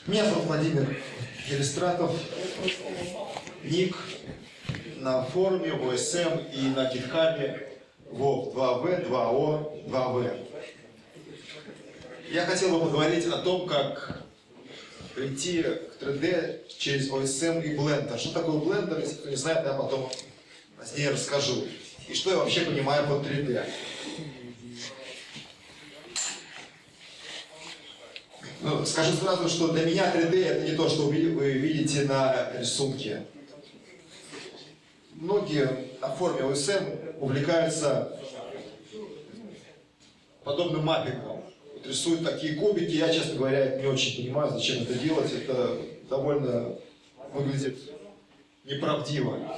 Меня зовут Владимир Елистратов, ник на форуме, в ОСМ и на GitHub WOV 2V, 2O, 2V. Я хотел бы поговорить о том, как прийти к 3D через OSM и Blender. Что такое Blender, если кто не знает, я потом позднее расскажу. И что я вообще понимаю под 3D. Ну, скажу сразу, что для меня 3D это не то, что вы видите на рисунке. Многие на форуме OSM увлекаются подобным маппингом. Вот рисуют такие кубики, я, честно говоря, не очень понимаю, зачем это делать. Это довольно выглядит неправдиво.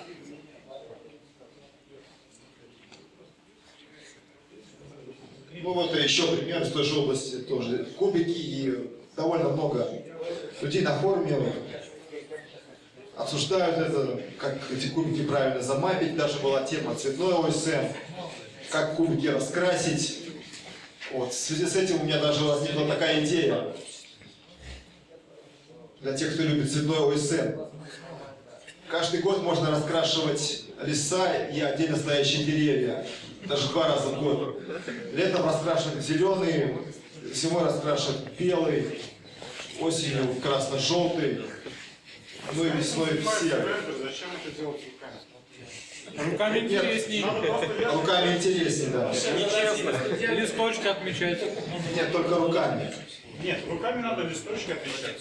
Ну вот еще пример из той же области, тоже кубики, и довольно много людей на форуме обсуждают это, как эти кубики правильно замапить. Даже была тема цветной OSM, как кубики раскрасить. Вот. В связи с этим у меня даже возникла такая идея для тех, кто любит цветной OSM. Каждый год можно раскрашивать леса и отдельно стоящие деревья. Даже 2 раза в год. Летом раскрашивать зеленый, зимой раскрашивать белый, осенью красно-желтый, ну и весной серый. Зачем это делать руками? Руками интереснее. Руками интереснее, да. Нечестно. Листочки отмечать. Нет, только руками. Нет, руками надо листочки отвечать.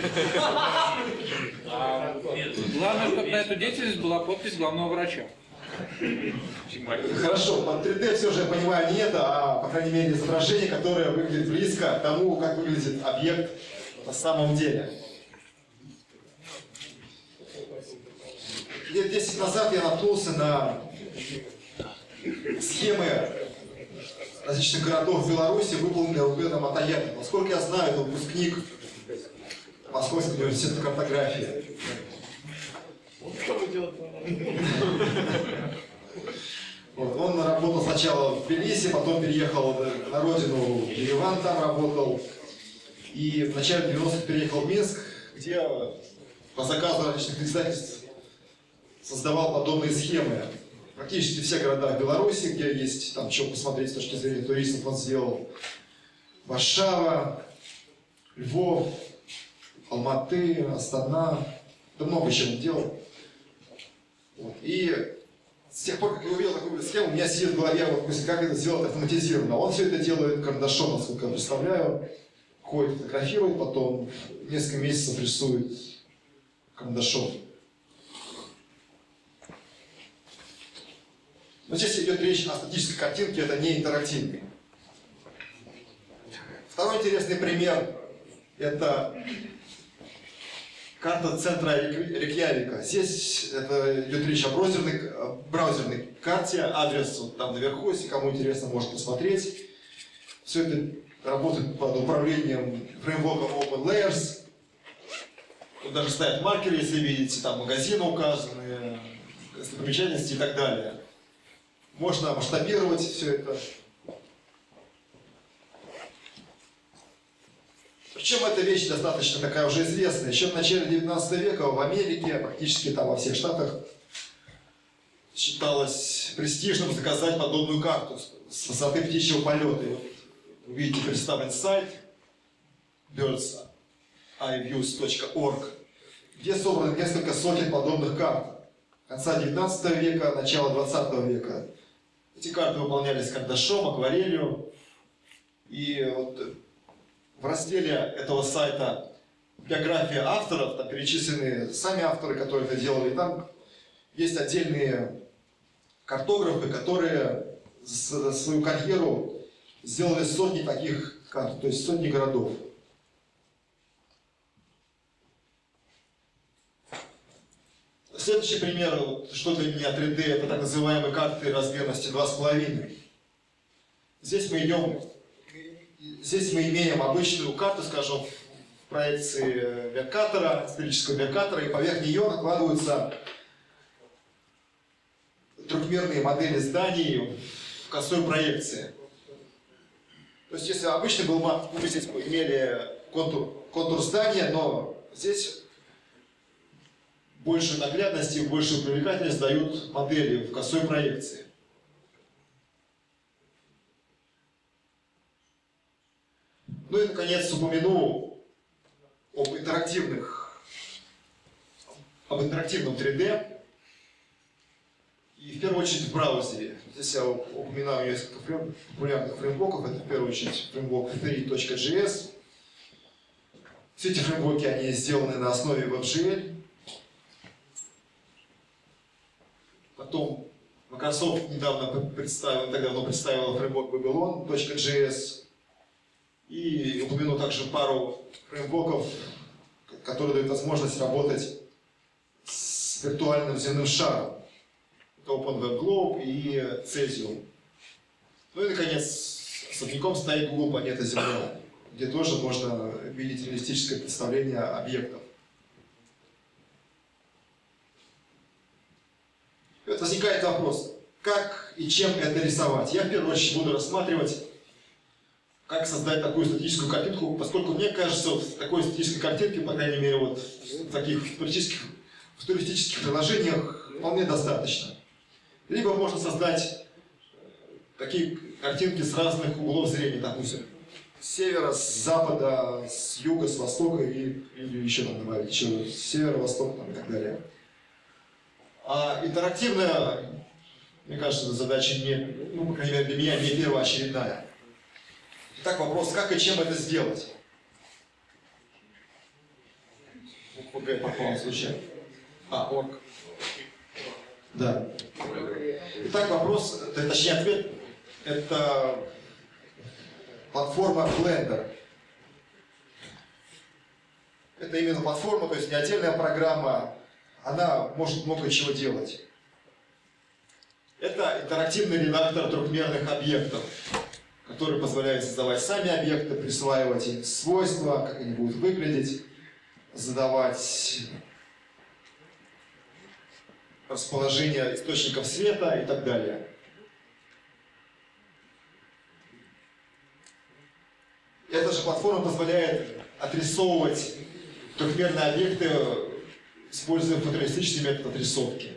Главное, чтобы на эту деятельность была подпись главного врача. Хорошо, под 3D все же, я понимаю, не это, а, по крайней мере, изображение, которое выглядит близко к тому, как выглядит объект на самом деле. Лет 10 назад я наткнулся на схемы различных городов в Беларуси, выполненные Рубеном Атаятом. Насколько я знаю, это выпускник Московского университета картографии. Вот. Он работал сначала в Тбилиси, потом переехал на родину в Ереван, там работал. И в начале 90-х переехал в Минск, где по заказу различных издательств создавал подобные схемы. Практически все города в Беларуси, где есть там что посмотреть с точки зрения туристов, он сделал. Варшава, Львов, Алматы, Астана. Да много чего он делал. Вот. И с тех пор, как я увидел такую схему, у меня сидит в голове, вот, мысль, как это сделать автоматизированно. Он все это делает карандашом, насколько я представляю. Ходит, фотографирует, потом несколько месяцев рисует карандашом. Но здесь идет речь о статической картинке, это не интерактивный. Второй интересный пример – это карта центра Рейкьявика. Здесь это идет речь о браузерной карте, адрес вот там наверху, если кому интересно, может посмотреть. Все это работает под управлением фреймворком OpenLayers. Тут даже стоят маркеры, если видите, там магазины указаны, достопримечательности и так далее. Можно масштабировать все это. Причем эта вещь достаточно такая уже известная. Еще в начале 19 века в Америке, практически там во всех штатах, считалось престижным заказать подобную карту с высоты птичьего полета. И вот вы видите представлен сайт birdseyeViews.org, где собрано несколько сотен подобных карт. Конца 19 века, начала 20 века. Эти карты выполнялись карандашом, акварелью. И вот в разделе этого сайта биография авторов, там перечислены сами авторы, которые это делали. Там есть отдельные картографы, которые за свою карьеру сделали сотни таких карт, то есть сотни городов. Следующий пример, что для меня 3D, это так называемые карты размерности 2,5. Здесь мы имеем обычную карту, скажем, в проекции Меркатора, сферического Меркатора, и поверх нее накладываются трехмерные модели зданий в косой проекции. То есть, если обычно был мап, мы здесь имели контур здания, но здесь больше наглядности, большую привлекательность дают модели в косой проекции. Ну и, наконец, упомяну об интерактивном 3D. И в первую очередь в браузере. Здесь я упоминаю несколько популярных фреймворков. Это в первую очередь фреймворк free.js. Все эти фреймворки они сделаны на основе WebGL. Потом Microsoft недавно представила фреймворк Babylon.js. И упомяну также пару фреймворков, которые дают возможность работать с виртуальным земным шаром. Это OpenWebGlobe и Cesium. Ну и, наконец, особняком стоит Google Планета Земля, где тоже можно видеть реалистическое представление объектов. И вот возникает вопрос, как и чем это рисовать? Я в первую очередь буду рассматривать, как создать такую статическую картинку, поскольку мне кажется, вот в такой статической картинке, по крайней мере, вот в таких футуристических приложениях вполне достаточно. Либо можно создать такие картинки с разных углов зрения, допустим, с севера, с запада, с юга, с востока, или еще там добавить, еще с севера, востока там, и так далее. А интерактивная, мне кажется, задача не, ну, по крайней мере, для меня не первоочередная. Итак, вопрос, как и чем это сделать? ОГ попал случайно. Орг. Да. Итак, вопрос, точнее ответ, это платформа Blender. Это именно платформа, то есть не отдельная программа, она может много чего делать. Это интерактивный редактор трехмерных объектов, который позволяет создавать сами объекты, присваивать им свойства, как они будут выглядеть, задавать расположение источников света и так далее. Эта же платформа позволяет отрисовывать трехмерные объекты, используя фотореалистичный метод отрисовки.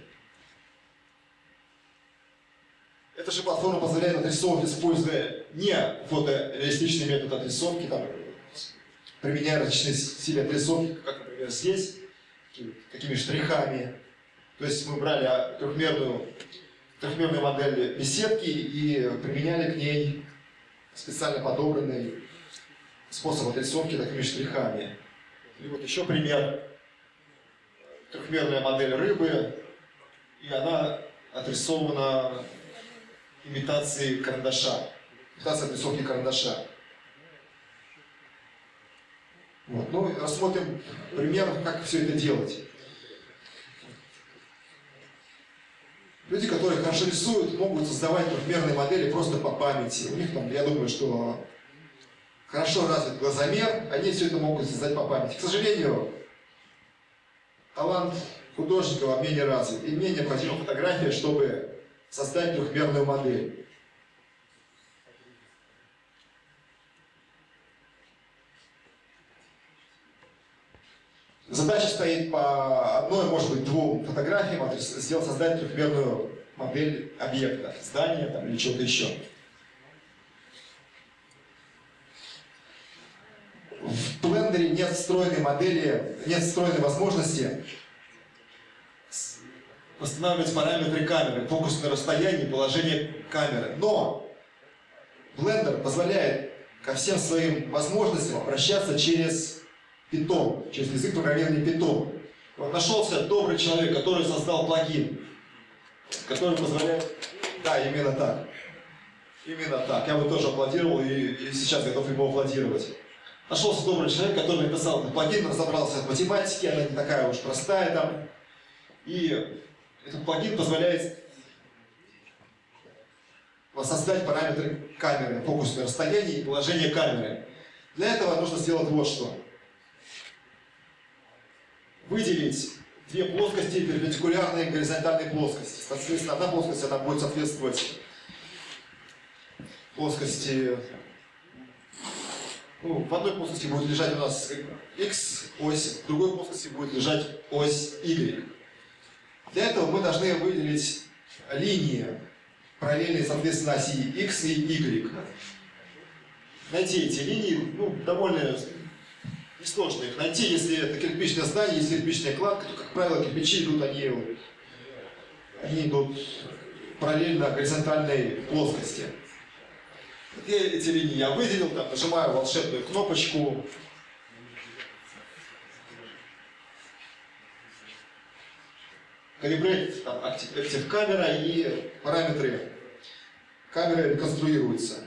Эта же платформа позволяет отрисовывать, используя не фотореалистичный метод отрисовки, там, применяя различные стили отрисовки, как, например, здесь, такими штрихами. То есть мы брали трехмерную модель беседки и применяли к ней специально подобранный способ отрисовки такими штрихами. И вот еще пример. Трехмерная модель рыбы, и она отрисована имитацией карандаша, имитацией отрисовки карандаша. Вот. Ну, рассмотрим пример, как все это делать. Люди, которые хорошо рисуют, могут создавать трехмерные модели просто по памяти. У них там, я думаю, что хорошо развит глазомер, они все это могут создать по памяти. К сожалению, талант художника во мне не развит. И мне необходима фотография, чтобы создать трехмерную модель. Задача стоит по одной, может быть, двум фотографиям, создать трехмерную модель объекта, здания там, или чего-то еще. В Blender нет встроенной модели, нет встроенной возможности восстанавливать параметры камеры, фокусное расстояние и положение камеры. Но Blender позволяет ко всем своим возможностям обращаться через Python, через язык программирования Python. Вот нашелся добрый человек, который создал плагин, который позволяет... Да, именно так. Именно так. Я бы тоже аплодировал и сейчас готов ему аплодировать. Нашелся добрый человек, который написал этот плагин, разобрался в математике, она не такая уж простая там. И этот плагин позволяет воссоздать параметры камеры, фокусное расстояние и положение камеры. Для этого нужно сделать вот что. Выделить две плоскости, перпендикулярные и горизонтальные плоскости. Соответственно, одна плоскость она будет соответствовать плоскости Ну, в одной плоскости будет лежать у нас X ось, в другой плоскости будет лежать ось Y. Для этого мы должны выделить линии, параллельные, соответственно, оси X и Y. Найти эти линии, ну, довольно несложно их найти. Если это кирпичное здание, если кирпичная кладка, то, как правило, кирпичи идут, они идут параллельно горизонтальной плоскости. Эти линии я выделил, там, нажимаю волшебную кнопочку. Калибрейт, там, актив камера, и параметры камеры реконструируются.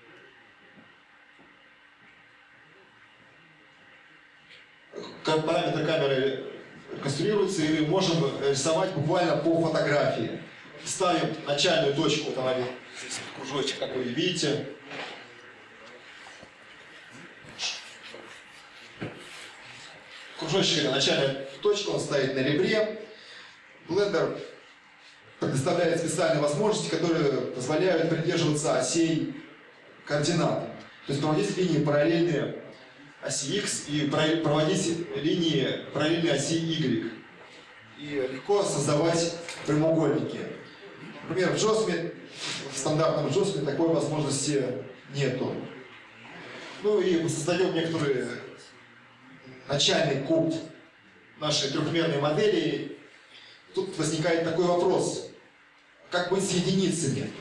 Параметры камеры реконструируются, и мы можем рисовать буквально по фотографии. Ставим начальную точку, там здесь кружочек, как вы видите. Кружочек — это начальная точка, он стоит на ребре. Blender предоставляет специальные возможности, которые позволяют придерживаться осей координат. То есть проводить линии параллельные оси X и проводить линии параллельные оси Y. И легко создавать прямоугольники. Например, в JOSM, в стандартном JOSM такой возможности нету. Ну и мы создаем некоторый начальный куб нашей трехмерной модели. Тут возникает такой вопрос: как быть с единицами?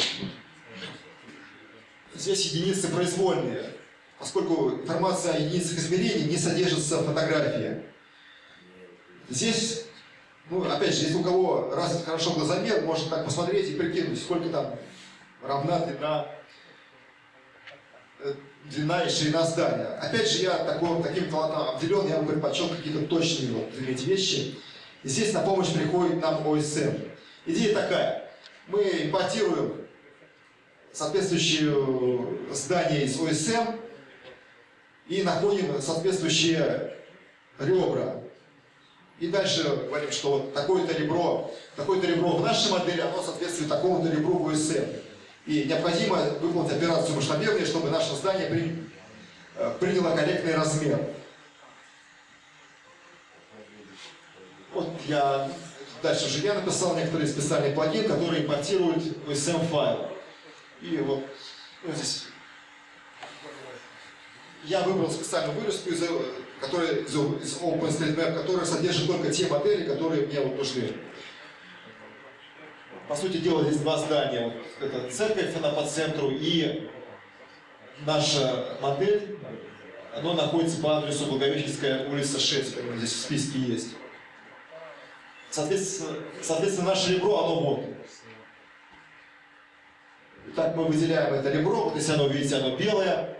Здесь единицы произвольные, поскольку информация о единицах измерений не содержится в фотографии. Здесь, ну, опять же, если у кого развит хорошо глазомер, можно так посмотреть и прикинуть, сколько там равна длина и ширина здания. Опять же, я таким талантом обделен, я бы предпочел какие-то точные иметь вещи. И здесь на помощь приходит нам OSM. Идея такая: мы импортируем соответствующее здание из OSM и находим соответствующие ребра. И дальше говорим, что вот такое-то ребро в нашей модели, оно соответствует такому-то ребру в OSM. И необходимо выполнить операцию масштабирования, чтобы наше здание приняло корректный размер. Вот дальше уже я написал некоторые специальные плагины, которые импортируют OSM файл. И вот здесь я выбрал специальную вырезку из OpenStreetMap, которая содержит только те модели, которые мне вот нужны. По сути дела, здесь два здания. Вот это церковь, она по центру, и наша модель, она находится по адресу Благовещенская улица 6, как здесь в списке есть. Соответственно, наше ребро, оно вот. Итак, мы выделяем это ребро, вот если оно, видите, оно белое.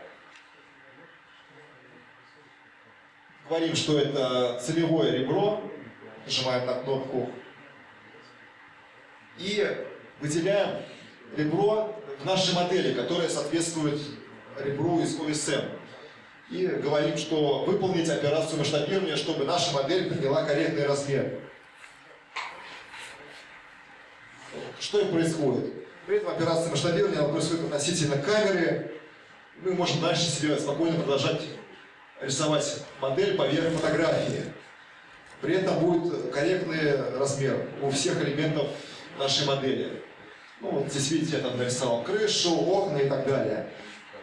Говорим, что это целевое ребро, нажимаем на кнопку. И выделяем ребро в нашей модели, которое соответствует ребру из OSM. И говорим, что выполнить операцию масштабирования, чтобы наша модель приняла корректный размер. Что и происходит. При этом операция масштабирования происходит относительно камеры. Мы можем дальше себе спокойно продолжать рисовать модель поверх фотографии. При этом будет корректный размер у всех элементов нашей модели. Ну, вот здесь видите, я там нарисовал крышу, окна и так далее.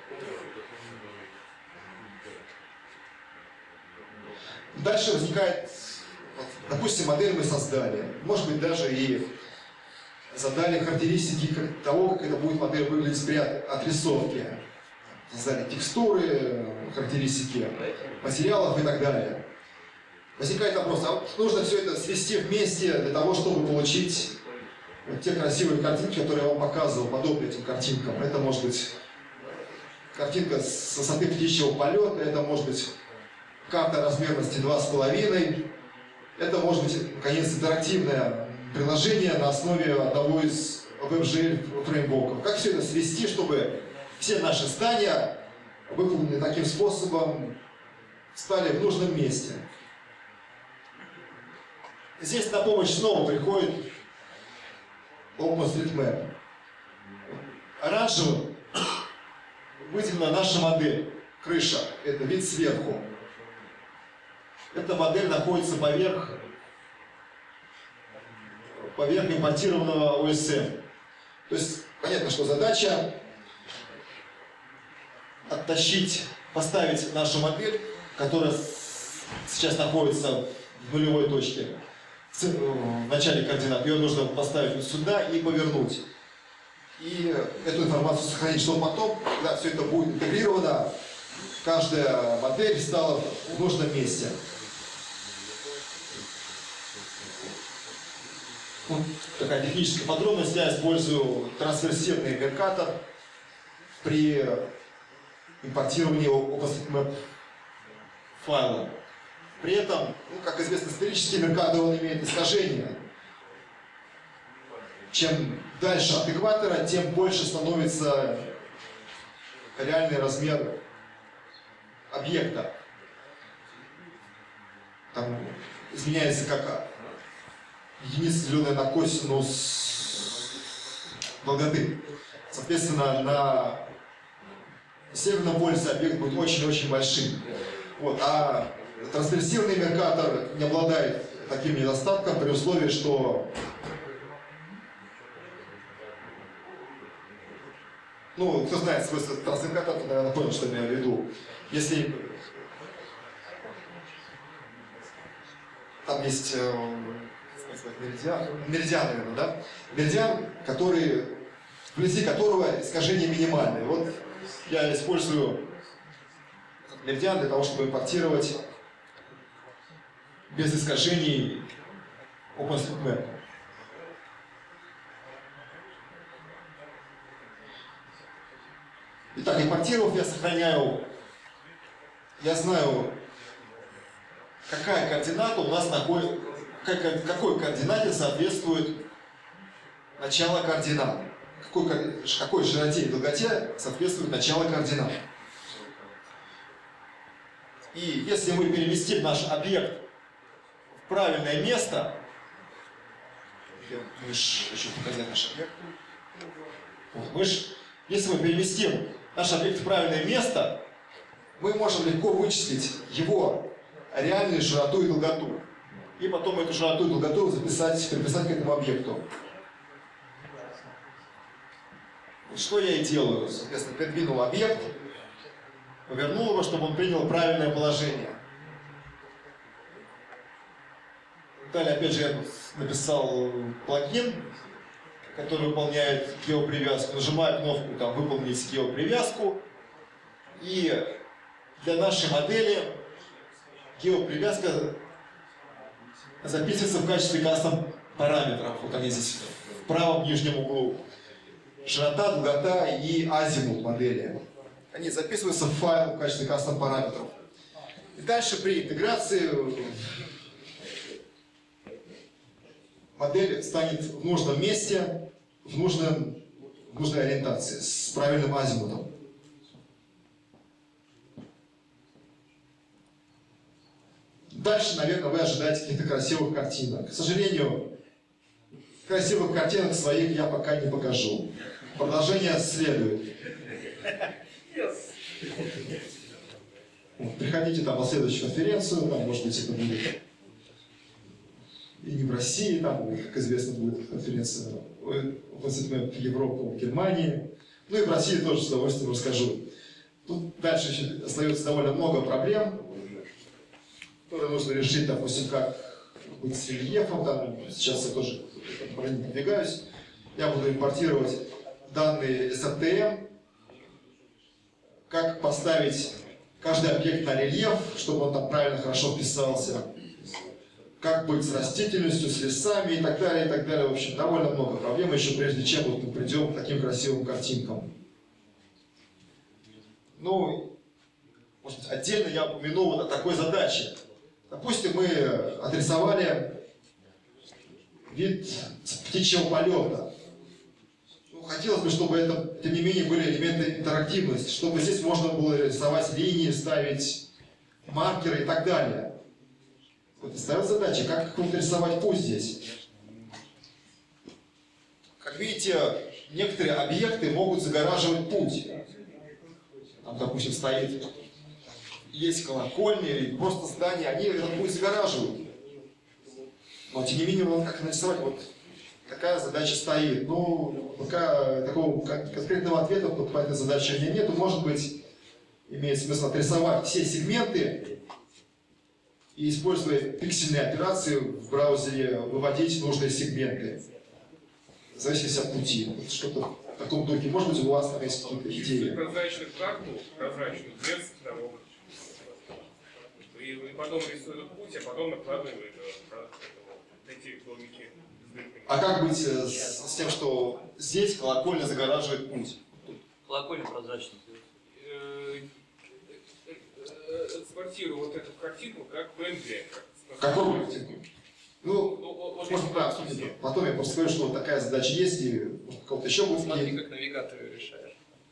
Дальше возникает, допустим, модель мы создали. Может быть, даже и задали характеристики того, как эта будет модель выглядеть при отрисовке. Создали текстуры, характеристики материалов и так далее. Возникает вопрос: а вот нужно все это свести вместе для того, чтобы получить вот те красивые картинки, которые я вам показывал, подобные этим картинкам. Это может быть картинка с высоты птичьего полета, это может быть карта размерности 2,5, это может быть, наконец, интерактивное приложение на основе одного из WebGL фреймворков. Как все это свести, чтобы все наши здания, выполненные таким способом, стали в нужном месте? Здесь на помощь снова приходит OpenStreetMap. Оранжевым выделена наша модель, крыша, это вид сверху. Эта модель находится поверх импортированного OSM. То есть понятно, что задача оттащить, поставить нашу модель, которая сейчас находится в нулевой точке, в начале координат. Ее нужно поставить вот сюда и повернуть. И эту информацию сохранить, чтобы потом, когда все это будет интегрировано, каждая модель стала в нужном месте. Вот такая техническая подробность. Я использую трансверсивный меркатор при импортировании OpenStreetMap файла. При этом, как известно, сферический меркатор, он имеет искажение. Чем дальше от экватора, тем больше становится реальный размер объекта. Там изменяется как единица, деленная на косинус долготы. Соответственно, на северном полюсе объект будет очень-очень большим. Вот. А трансверсивный меркатор не обладает таким недостатком при условии, что кто знает свойства трансверсивного, то, наверное, понял, что я имею в виду. Если там есть меридиан, наверное, да? Меридиан, вблизи которого искажение минимальное. Вот я использую меридиан для того, чтобы импортировать без искажений OpenStreetMap. Итак, импортировав, я сохраняю, я знаю, какая координата у нас находится, какой координате соответствует начало координат, какой широте и долготе соответствует начало координат. И если мы переместим наш объект в правильное место, хочу показать наш объект. Если мы переместим наш объект в правильное место, мы можем легко вычислить его реальную широту и долготу. И потом эту широту и долготу приписать к этому объекту. Что я и делаю. Соответственно, передвинул объект, повернул его, чтобы он принял правильное положение. Далее, опять же, я написал плагин, который выполняет геопривязку. Нажимаю кнопку «Выполнить геопривязку». И для нашей модели геопривязка записывается в качестве кастом параметров. Вот они здесь в правом нижнем углу. Широта, долгота и азимут модели. Они записываются в файл в качестве кастом параметров. И дальше при интеграции модель станет в нужном месте, в нужной ориентации, с правильным азимутом. Дальше, наверное, вы ожидаете каких-то красивых картинок. К сожалению, красивых картинок своих я пока не покажу. Продолжение следует. Приходите на следующую конференцию, может быть, это будет и не в России, как известно, будет конференция OpenStreetMap Европы, в Германии. И в России тоже с удовольствием расскажу. Тут дальше еще остается довольно много проблем, которые нужно решить, допустим, как быть с рельефом. Сейчас я тоже продвигаюсь. Я буду импортировать данные SRTM, как поставить каждый объект на рельеф, чтобы он там правильно, хорошо вписался, как быть с растительностью, с лесами и так далее, и так далее. В общем, довольно много проблем еще прежде чем мы придем к таким красивым картинкам. Может быть, отдельно я упомяну о такой задаче. Допустим, мы отрисовали вид птичьего полета. Хотелось бы, чтобы это, тем не менее, были элементы интерактивности, чтобы здесь можно было рисовать линии, ставить маркеры и так далее. Вот и ставил задача, как рисовать путь здесь. Как видите, некоторые объекты могут загораживать путь. Там, допустим, стоит есть колокольни или просто здания, они этот путь загораживают. Но тем не менее, вот как нарисовать, вот такая задача стоит. Ну, пока такого конкретного ответа по этой задаче у меня нету. Может быть, имеет смысл отрисовать все сегменты и, используя пиксельные операции в браузере, выводить нужные сегменты. В зависимости от пути. Вот что-то в таком духе. Может быть, у вас там есть какие-то идеи. Прозрачную карту, прозрачную, без того. И потом рисуют путь, а потом накладывают эти домики. А как быть с тем, что здесь колокольня загораживает путь? Колокольня прозрачная. Экспортирую вот эту картинку как PNG. Какую картинку? Ну, можно да, обсудить. Потом я просто скажу, что вот такая задача есть, и может, какого-то еще будет. Смотри, как навигатор ее решает.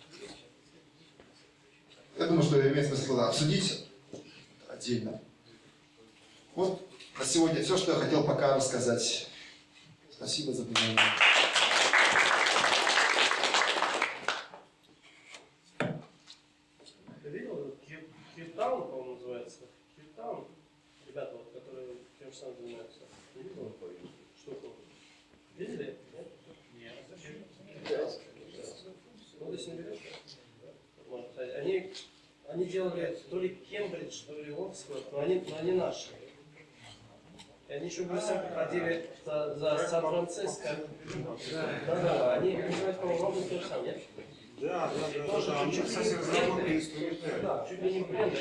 Я думаю, что имеет смысл обсудить отдельно. Вот на сегодня все, что я хотел пока рассказать. Спасибо за внимание. Ты видел? Кейптаун, по-моему, называется. Кейптаун. Ребята, вот, которые тем же самым занимаются. Не видел? Штуку. Видели? Нет. Нет. Ну, ты с ним берешь? Можно сказать. Они делали то ли Кембридж, то ли Оксфорд, но они наши. И они еще быстро ходили за Сан-Франциско. Да, они называют, по-моему, ровно то же самое, нет? Да. Тоже Они, чуть-чуть кстати, разработали инструментарий. да, чуть ли не блендер.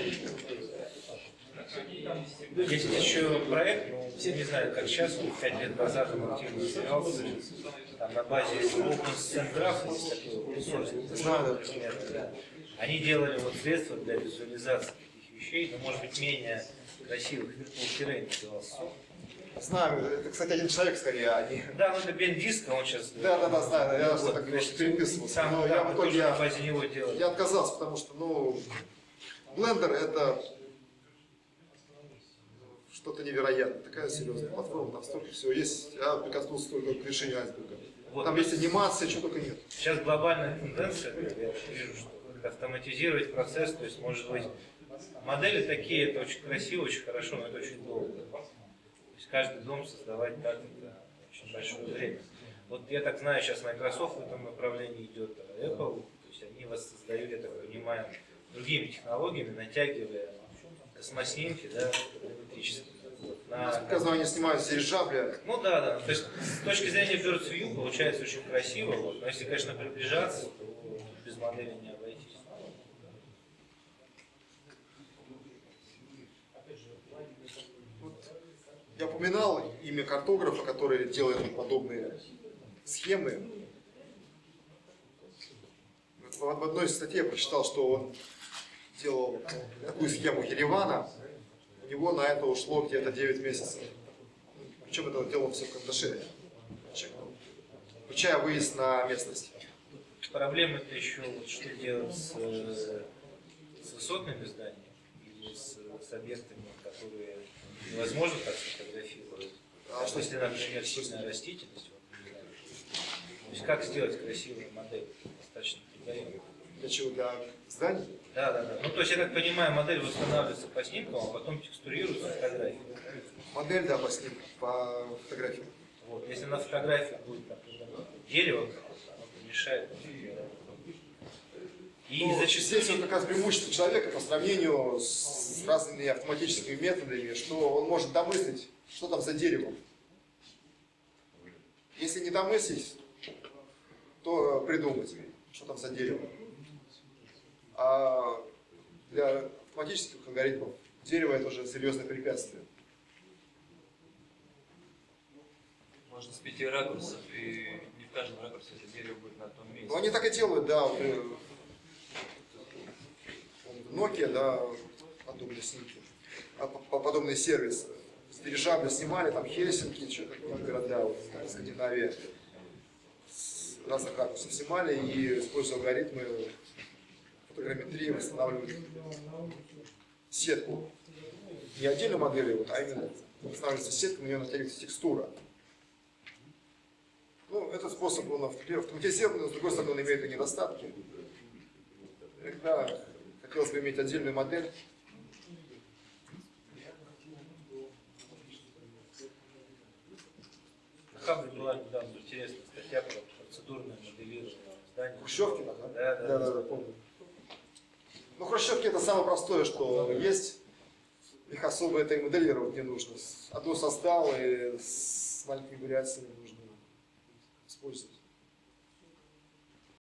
Есть еще проект, ну, все не знают, как сейчас, 5 лет назад он активно развивался, там на базе OpenStreetGraph, есть такой open source, например, да. Они делали вот средства для визуализации таких вещей, но, может быть, менее красивых, Terrain назывался. Знаю, это, кстати, один человек скорее, а не... Да, ну это Бендиско, он сейчас... Да, знаю, я вот, так переписывался. сам, Но да, я в итоге на базе него делали. я отказался, потому что, ну, Blender это что-то невероятное. Такая серьезная платформа, там столько всего есть. Я прикоснулся только к решению айсберга. Вот. Там есть анимация, чего только нет. Сейчас глобальная тенденция, я вижу, что автоматизировать процесс, то есть, может быть, модели такие, это очень красиво, очень хорошо, но это очень долго. То есть каждый дом создавать так, это очень большое время. Вот я так знаю, сейчас Microsoft в этом направлении идет, а Apple, то есть они воссоздают, я так понимаю, другими технологиями, натягивая космоснимки, да, электрические. Насколько я знаю, они снимают с дирижабля. Ну да. То есть с точки зрения Birds View получается очень красиво, вот. Но если, конечно, приближаться, то без модели не обойтись. Я упоминал имя картографа, который делает подобные схемы. В одной из статей я прочитал, что он делал такую схему Еревана. У него на это ушло где-то 9 месяцев. Причем это делал все в карандаше. Включая выезд на местность. Проблема-то еще, вот, что делать с высотными зданиями или с объектами, которые невозможно так сфотографировать. А что если, например, сильная растительность? То есть как сделать красивую модель? Достаточно предварительно. Для чего? Для зданий? Да. Ну, то есть, я так понимаю, модель восстанавливается по снимкам, а потом текстурируется фотографии. Модель, да, по снимку, по фотографиям. Вот. Если на фотографии будет, например, дерево, оно помешает. И Ну, зачастую... здесь вот как раз преимущество человека по сравнению с разными автоматическими методами, что он может домыслить, что там за деревом. Если не домыслить, то придумать, что там за дерево. А для автоматических алгоритмов дерево это уже серьезное препятствие. Можно с 5 ракурсов, и не в каждом ракурсе это дерево будет на том месте. Но они так и делают, да. Вот, Nokia, да, подобные снимки, подобные сервисы. С дирижабля снимали, там Хельсинки, что-то города, вот, Скандинавия, с разных ракурсов снимали и, используя алгоритмы фотограмметрии, восстанавливали сетку. Не отдельной модели, вот, а именно восстанавливается сетка, на нее натягивается текстура. Ну, этот способ, он автоматизированный, но с другой стороны, он имеет и недостатки. Когда хотелось бы иметь отдельную модель, Хабре была недавно интересная статья про процедурное моделирование зданий. Хрущевки, да? Да. Помню. Ну, хрущевки это самое простое, что есть. Их особо это и моделировать не нужно. Одну создал и с маленькими вариациями нужно использовать.